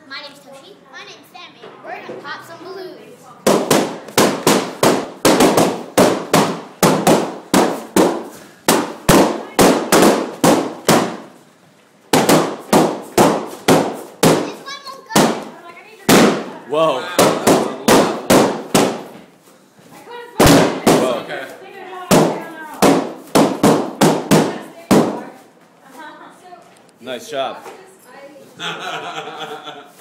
My name's Toshi. My name's Sammy. We're gonna pop some balloons. This one won't go. Whoa. Whoa. Okay. Nice job.